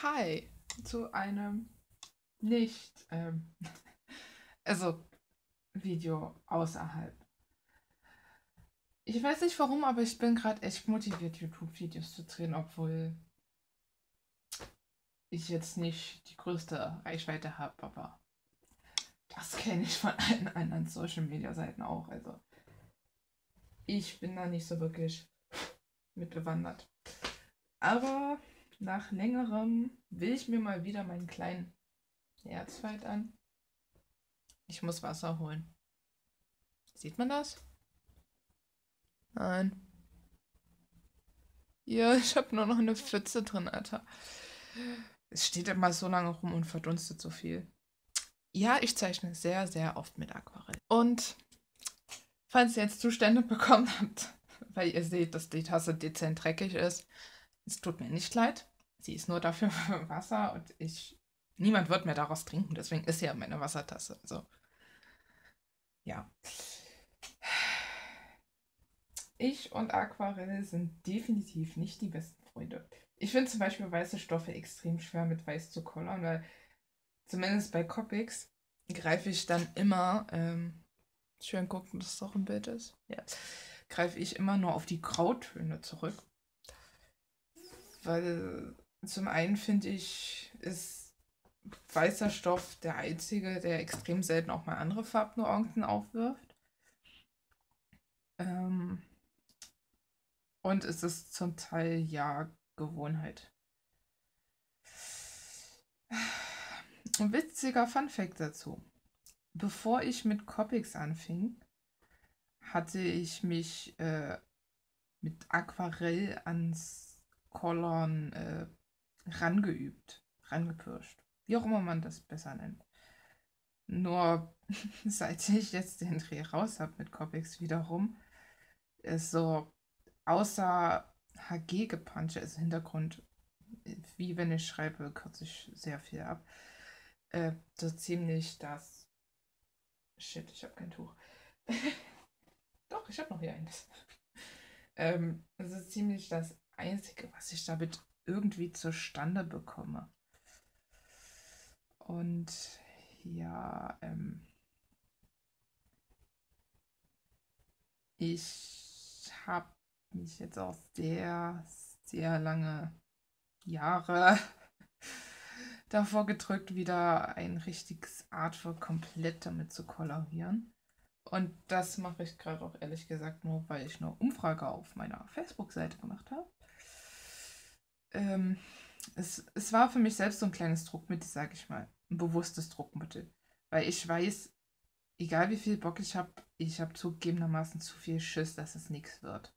Hi zu einem nicht, also Video außerhalb. Ich weiß nicht warum, aber ich bin gerade echt motiviert, YouTube-Videos zu drehen, obwohl ich jetzt nicht die größte Reichweite habe, aber das kenne ich von allen anderen Social-Media-Seiten auch. Also ich bin da nicht so wirklich mit bewandert. Aber nach längerem will ich mir mal wieder meinen kleinen Herzfight an. Ich muss Wasser holen. Sieht man das? Nein. Ja, ich habe nur noch eine Pfütze drin, Alter. Es steht immer so lange rum und verdunstet so viel. Ja, ich zeichne sehr, sehr oft mit Aquarell. Und falls ihr jetzt Zustände bekommen habt, weil ihr seht, dass die Tasse dezent dreckig ist, es tut mir nicht leid. Sie ist nur dafür für Wasser und niemand wird mehr daraus trinken, deswegen ist sie ja meine Wassertasse. Also, ja. Ich und Aquarell sind definitiv nicht die besten Freunde. Ich finde zum Beispiel weiße Stoffe extrem schwer mit weiß zu coloren, weil zumindest bei Copics greife ich dann immer, schön gucken, dass es auch ein Bild ist, ja, greife ich immer nur auf die Grautöne zurück. Weil zum einen finde ich, ist weißer Stoff der einzige, der extrem selten auch mal andere Farbnuancen aufwirft. Ähm, und es ist zum Teil ja Gewohnheit. Ein witziger Funfact dazu. Bevor ich mit Copics anfing, hatte ich mich mit Aquarell ans Coloren rangeübt, rangepirscht. Wie auch immer man das besser nennt. Nur seit ich jetzt den Dreh raus habe mit Copics wiederum, ist so außer HG-Gepunche, also Hintergrund, wie wenn ich schreibe, kürze ich sehr viel ab. So ziemlich das. Shit, ich habe kein Tuch. Doch, ich habe noch hier eines. Das ist ziemlich das Einzige, was ich damit irgendwie zustande bekomme. Und ja, ich habe mich jetzt auch sehr, sehr lange Jahre davor gedrückt, wieder ein richtiges Artwork komplett damit zu kolorieren. Und das mache ich gerade auch ehrlich gesagt nur, weil ich eine Umfrage auf meiner Facebook-Seite gemacht habe. Ähm, es war für mich selbst so ein kleines Druckmittel, sage ich mal. Ein bewusstes Druckmittel. Weil ich weiß, egal wie viel Bock ich habe zugegebenermaßen zu viel Schiss, dass es nichts wird.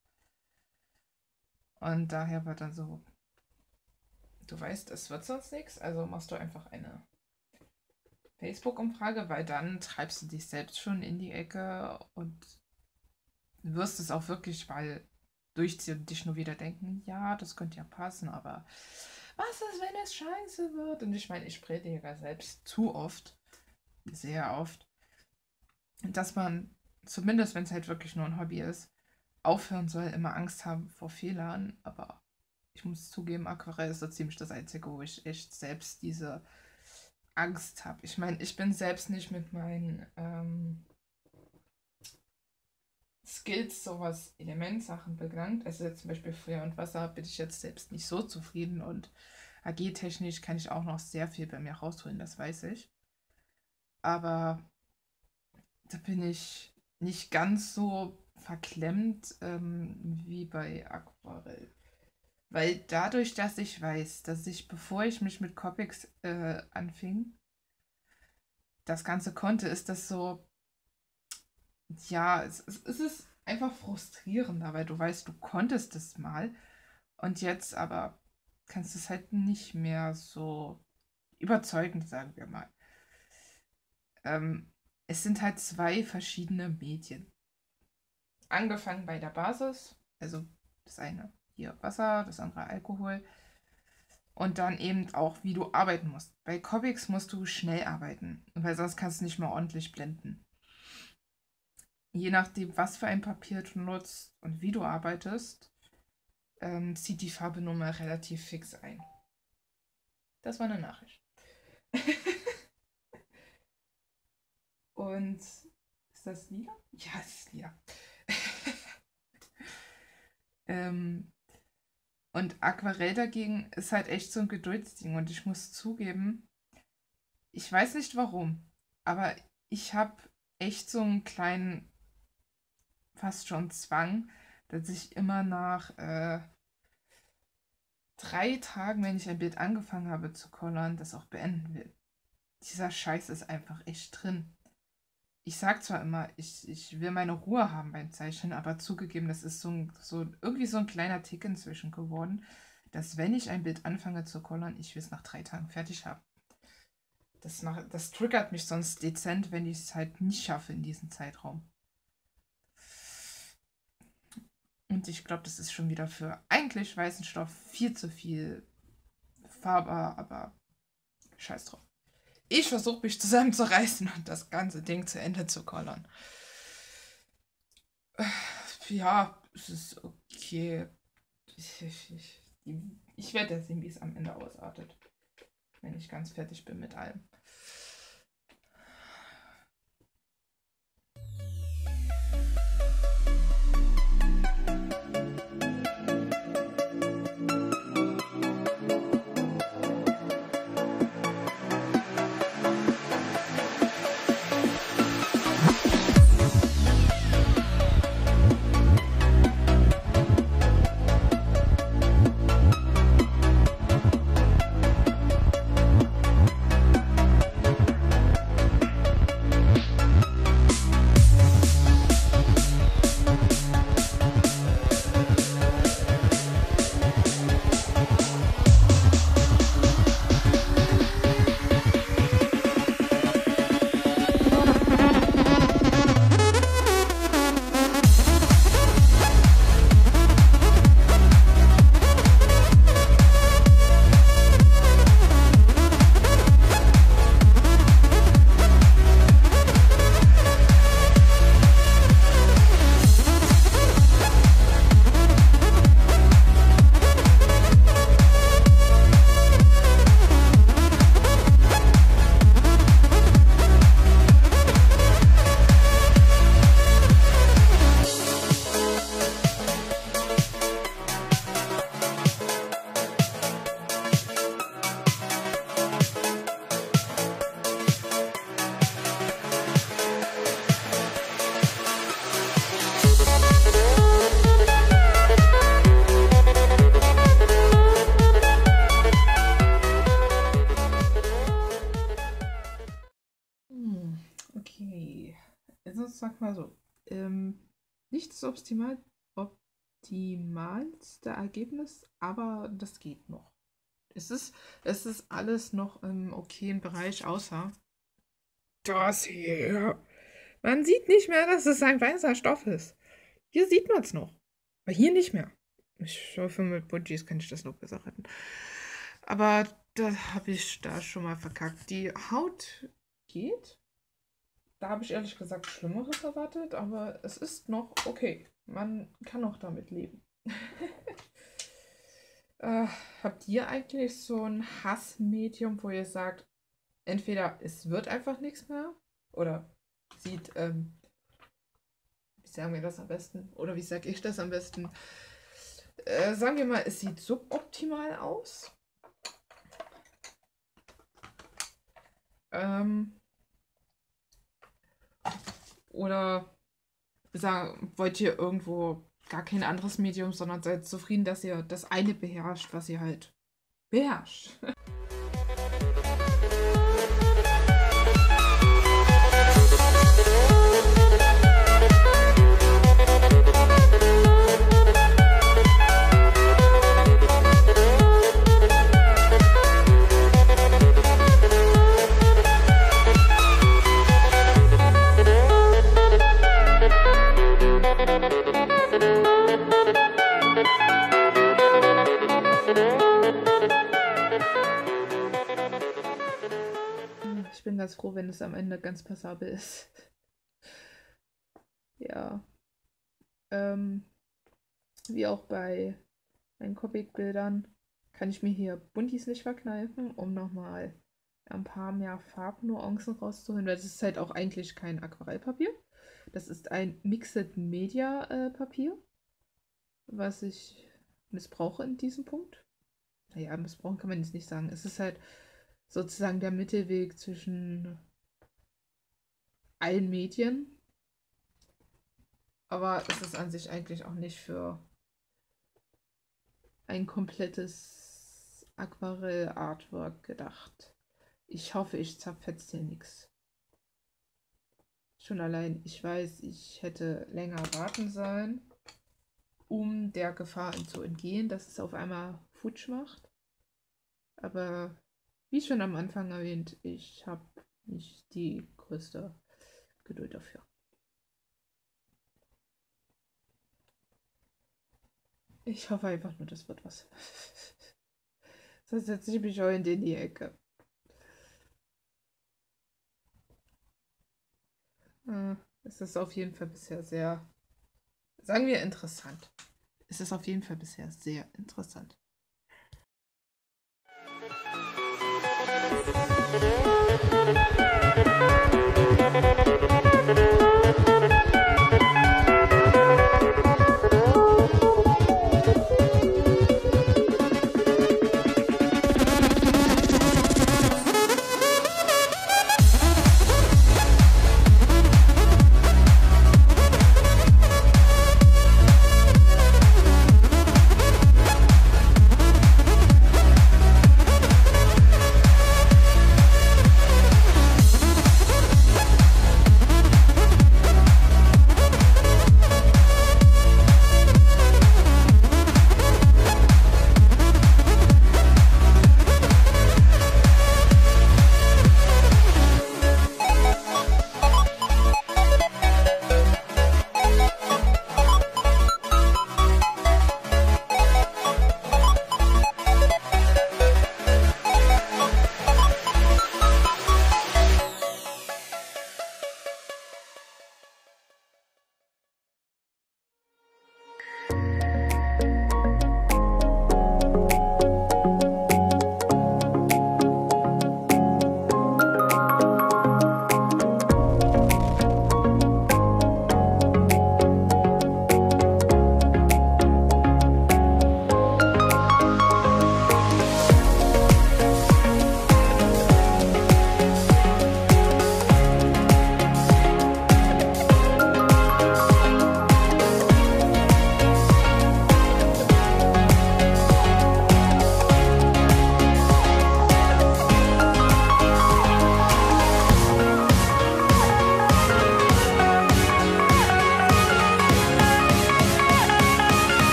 Und daher war dann so, du weißt, es wird sonst nichts, also machst du einfach eine Facebook-Umfrage, weil dann treibst du dich selbst schon in die Ecke und wirst es auch wirklich mal durchziehen und dich nur wieder denken, ja, das könnte ja passen, aber was ist, wenn es scheiße wird? Und ich meine, ich predige ja selbst zu oft, sehr oft, dass man, zumindest wenn es halt wirklich nur ein Hobby ist, aufhören soll, immer Angst haben vor Fehlern, aber ich muss zugeben, Aquarell ist so ziemlich das Einzige, wo ich echt selbst diese Angst habe. Ich meine, ich bin selbst nicht mit meinen Skills, sowas Elementsachen belangt. Also jetzt zum Beispiel Feuer und Wasser bin ich jetzt selbst nicht so zufrieden und AG-technisch kann ich auch noch sehr viel bei mir rausholen, das weiß ich. Aber da bin ich nicht ganz so verklemmt wie bei Aquarell. Weil dadurch, dass ich weiß, dass ich, bevor ich mich mit Copics anfing, das Ganze konnte, ist das so, ja, es ist einfach frustrierender, weil du weißt, du konntest es mal und jetzt aber kannst du es halt nicht mehr so überzeugend, sagen wir mal. Ähm, Es sind halt zwei verschiedene Medien. Angefangen bei der Basis, also das eine hier Wasser, das andere Alkohol. Und dann eben auch, wie du arbeiten musst. Bei Comics musst du schnell arbeiten, weil sonst kannst du nicht mehr ordentlich blenden. Je nachdem, was für ein Papier du nutzt und wie du arbeitest, zieht die Farbe nun mal relativ fix ein. Das war eine Nachricht. Und ist das lila? Ja, es ist lila. Und Aquarell dagegen ist halt echt so ein Geduldsding. Und ich muss zugeben, ich weiß nicht warum, aber ich habe echt so einen kleinen, fast schon Zwang, dass ich immer nach 3 Tagen, wenn ich ein Bild angefangen habe zu coloren, das auch beenden will. Dieser Scheiß ist einfach echt drin. Ich sag zwar immer, ich will meine Ruhe haben beim Zeichnen, aber zugegeben, das ist irgendwie so ein kleiner Tick inzwischen geworden, dass wenn ich ein Bild anfange zu coloren, ich will es nach 3 Tagen fertig haben. Das triggert mich sonst dezent, wenn ich es halt nicht schaffe in diesem Zeitraum. Und ich glaube, das ist schon wieder für eigentlich weißen Stoff viel zu viel Farbe, aber scheiß drauf. Ich versuche mich zusammenzureißen und das ganze Ding zu Ende zu coloren. Ja, es ist okay. Ich werde jetzt sehen, wie es am Ende ausartet, wenn ich ganz fertig bin mit allem. Okay, also sag mal so, nicht das optimalste Ergebnis, aber das geht noch. Es ist alles noch im okayen Bereich, außer das hier. Man sieht nicht mehr, dass es ein weißer Stoff ist. Hier sieht man es noch, aber hier nicht mehr. Ich hoffe, mit Budgies kann ich das noch besser retten. Aber da habe ich da schon mal verkackt. Die Haut geht. Da habe ich ehrlich gesagt Schlimmeres erwartet, aber es ist noch okay. Man kann auch damit leben. Habt ihr eigentlich so ein Hassmedium, wo ihr sagt, entweder es wird einfach nichts mehr oder sieht, wie sagen wir das am besten? Oder wie sage ich das am besten? Sagen wir mal, es sieht suboptimal aus. Oder wollt ihr irgendwo gar kein anderes Medium, sondern seid zufrieden, dass ihr das eine beherrscht, was ihr halt beherrscht? Ich bin ganz froh, wenn es am Ende ganz passabel ist. Ja. Wie auch bei meinen Comicbildern. kann ich mir hier Buntis nicht verkneifen, um nochmal ein paar mehr Farbnuancen rauszuholen, weil das ist halt auch eigentlich kein Aquarellpapier. Das ist ein Mixed Media Papier, was ich missbrauche in diesem Punkt. Naja, missbrauchen kann man jetzt nicht sagen. Es ist halt sozusagen der Mittelweg zwischen allen Medien. Aber es ist an sich eigentlich auch nicht für ein komplettes Aquarell-Artwork gedacht. Ich hoffe, ich zerfetze hier nichts. Schon allein, ich weiß, ich hätte länger warten sollen, um der Gefahr zu entgehen, dass es auf einmal futsch macht. Aber wie schon am Anfang erwähnt, ich habe nicht die größte Geduld dafür. Ich hoffe einfach nur, das wird was. Sonst setze ich mich auch in die Ecke. Es ist auf jeden Fall bisher sehr, sagen wir, interessant. Es ist auf jeden Fall bisher sehr interessant.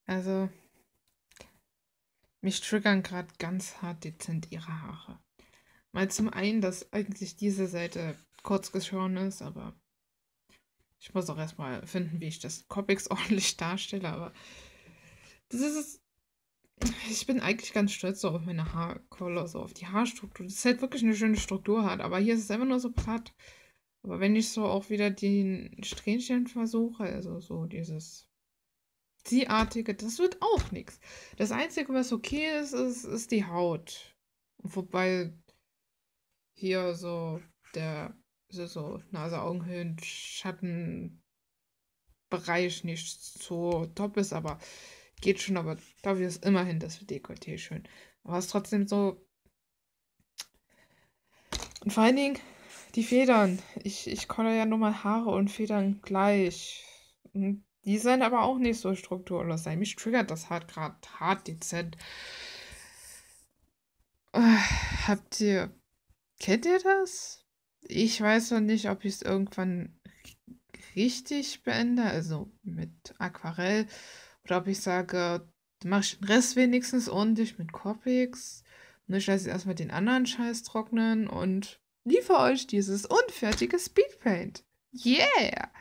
Also, mich triggern gerade ganz hart dezent ihre Haare. Mal zum einen, dass eigentlich diese Seite kurz geschoren ist, aber ich muss auch erstmal finden, wie ich das Copics ordentlich darstelle, aber das ist, ich bin eigentlich ganz stolz so auf meine Haarcolor, so auf die Haarstruktur. Das ist halt wirklich eine schöne Struktur hat, aber hier ist es einfach nur so platt. Aber wenn ich so auch wieder den Strähnchen versuche, also so dieses Ziehartige, das wird auch nichts. Das Einzige, was okay ist die Haut. Wobei hier so der so Nase-Augenhöhlen, Schattenbereich nicht so top ist, aber geht schon, aber dafür ist immerhin das Dekolleté schön. Aber es ist trotzdem so. Und vor allen Dingen die Federn. Ich color ja nur mal Haare und Federn gleich. Und die sollen aber auch nicht so strukturlos sein. Mich triggert das hart gerade hart dezent. Habt ihr. Kennt ihr das? Ich weiß noch nicht, ob ich es irgendwann richtig beende, also mit Aquarell, oder ob ich sage, mach ich den Rest wenigstens ordentlich mit Copics und ich lasse erstmal den anderen Scheiß trocknen und liefere euch dieses unfertige Speedpaint. Yeah!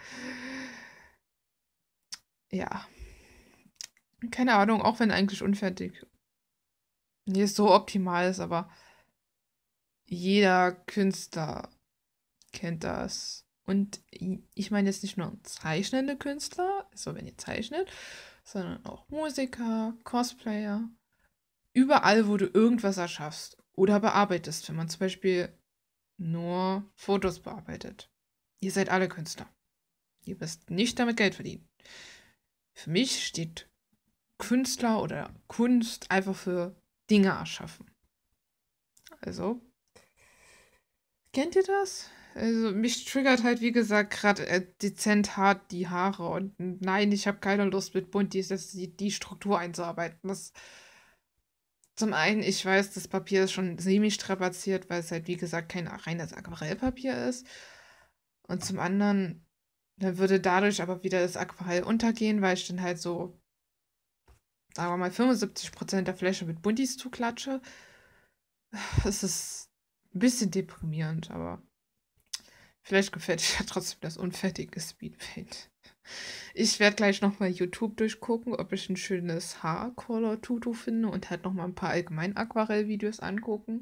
Ja, keine Ahnung, auch wenn eigentlich unfertig nicht so optimal ist, aber jeder Künstler kennt das. Und ich meine jetzt nicht nur zeichnende Künstler, so wenn ihr zeichnet, sondern auch Musiker, Cosplayer. Überall, wo du irgendwas erschaffst oder bearbeitest, wenn man zum Beispiel nur Fotos bearbeitet. Ihr seid alle Künstler. Ihr müsst nicht damit Geld verdienen. Für mich steht Künstler oder Kunst einfach für Dinge erschaffen. Also, kennt ihr das? Also, mich triggert halt, wie gesagt, gerade dezent hart die Haare. Und nein, ich habe keine Lust mit bunt die Struktur einzuarbeiten. Zum einen, ich weiß, das Papier ist schon semi-strapaziert, weil es halt, wie gesagt, kein reines Aquarellpapier ist. Und zum anderen, dann würde dadurch aber wieder das Aquarell untergehen, weil ich dann halt so, sagen wir mal, 75% der Fläche mit Buntis zuklatsche. Es ist ein bisschen deprimierend, aber vielleicht gefällt dir ja trotzdem das unfertige Speedpaint. Ich werde gleich nochmal YouTube durchgucken, ob ich ein schönes Haarcolor-Tutu finde und halt nochmal ein paar allgemein Aquarell-Videos angucken.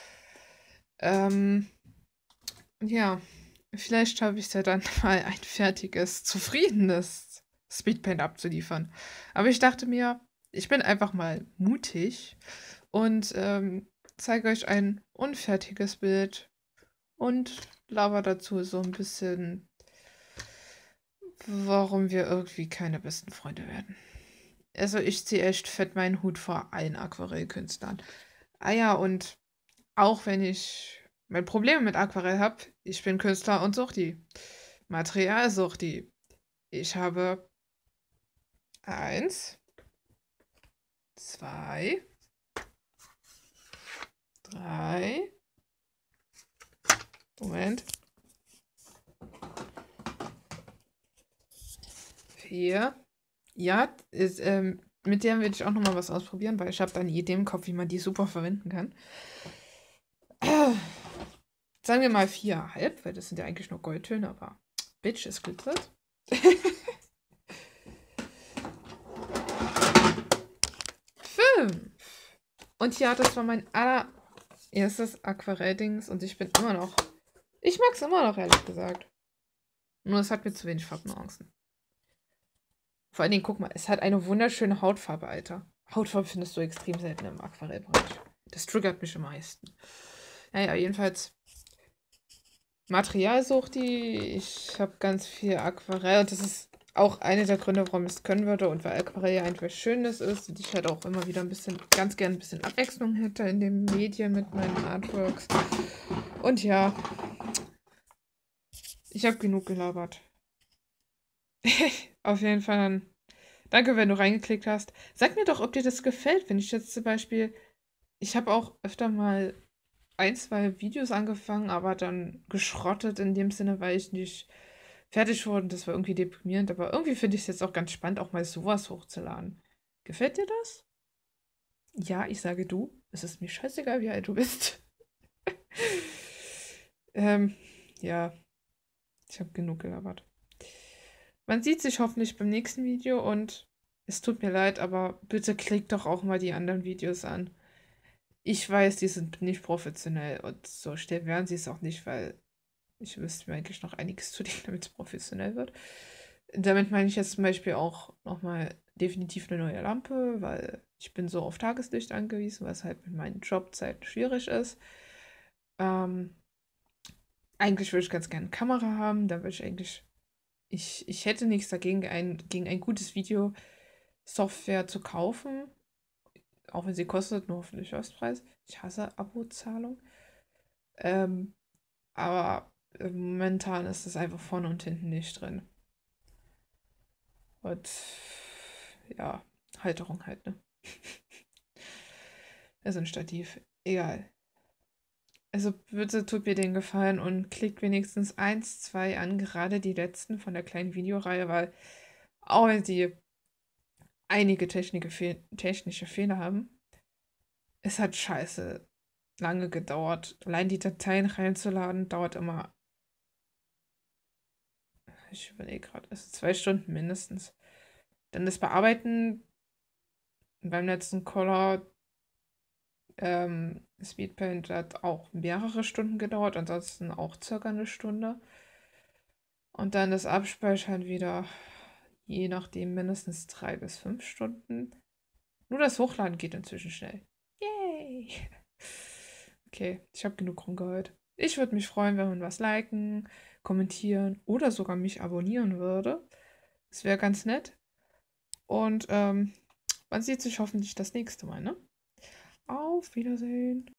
Ähm, ja, vielleicht schaffe ich es ja dann mal ein fertiges, zufriedenes Speedpaint abzuliefern. Aber ich dachte mir, ich bin einfach mal mutig und zeige euch ein unfertiges Bild und laber dazu so ein bisschen, warum wir irgendwie keine besten Freunde werden. Also ich ziehe echt fett meinen Hut vor allen Aquarellkünstlern. Ah ja, und auch wenn ich mein Problem mit Aquarell habe, ich bin Künstler und Suchti. Materialsuchti. Ich habe eins, zwei, drei, Moment, vier. Ja, mit der will ich auch nochmal was ausprobieren, weil ich habe da eine Idee im Kopf, wie man die super verwenden kann. Sagen wir mal 4,5, weil das sind ja eigentlich nur Goldtöne, aber Bitch, es glitzert. 5. Und ja, das war mein allererstes Aquarell-Dings und ich bin immer noch. Ich mag es immer noch, ehrlich gesagt. Nur es hat mir zu wenig Farbnuancen. Vor allen Dingen, guck mal, es hat eine wunderschöne Hautfarbe, Alter. Hautfarbe findest du extrem selten im Aquarellbereich. Das triggert mich am meisten. Naja, jedenfalls Materialsuchti. Ich habe ganz viel Aquarell und das ist auch einer der Gründe, warum ich es können würde und weil Aquarell ja einfach Schönes ist und ich halt auch immer wieder ganz gern ein bisschen Abwechslung hätte in den Medien mit meinen Artworks. Und ja, ich habe genug gelabert. Auf jeden Fall dann. Danke, wenn du reingeklickt hast. Sag mir doch, ob dir das gefällt, wenn ich jetzt zum Beispiel. Ich habe auch öfter mal ein, zwei Videos angefangen, aber dann geschrottet in dem Sinne, weil ich nicht fertig wurde. Das war irgendwie deprimierend, aber irgendwie finde ich es jetzt auch ganz spannend, auch mal sowas hochzuladen. Gefällt dir das? Ja, ich sage du. Es ist mir scheißegal, wie alt du bist. ähm, ja, ich habe genug gelabert. Man sieht sich hoffentlich beim nächsten Video und es tut mir leid, aber bitte klickt doch auch mal die anderen Videos an. Ich weiß, die sind nicht professionell und so schnell werden sie es auch nicht, weil ich müsste mir eigentlich noch einiges zulegen, damit es professionell wird. Damit meine ich jetzt zum Beispiel auch nochmal definitiv eine neue Lampe, weil ich bin so auf Tageslicht angewiesen, was halt mit meinen Jobzeiten schwierig ist. Ähm, eigentlich würde ich ganz gerne eine Kamera haben, da würde ich eigentlich, ich hätte nichts dagegen, gegen ein gutes Video Software zu kaufen, auch wenn sie kostet, nur hoffentlich Ostpreis. Ich hasse Abozahlung. Ähm, aber momentan ist es einfach vorne und hinten nicht drin. Und ja, Halterung halt, ne? Also ein Stativ. Egal. Also bitte tut mir den Gefallen und klickt wenigstens 1, 2 an, gerade die letzten von der kleinen Videoreihe, weil auch wenn sie einige technische Fehler haben, es hat scheiße lange gedauert. Allein die Dateien reinzuladen, dauert immer, ich überlege gerade, also 2 Stunden mindestens. Dann das Bearbeiten beim letzten Color, Speedpaint hat auch mehrere Stunden gedauert, ansonsten auch circa eine Stunde. Und dann das Abspeichern wieder, je nachdem, mindestens 3 bis 5 Stunden. Nur das Hochladen geht inzwischen schnell. Yay! Okay, ich habe genug rumgeheult. Ich würde mich freuen, wenn man was liken, kommentieren oder sogar mich abonnieren würde. Das wäre ganz nett. Und man sieht sich hoffentlich das nächste Mal, ne? Auf Wiedersehen.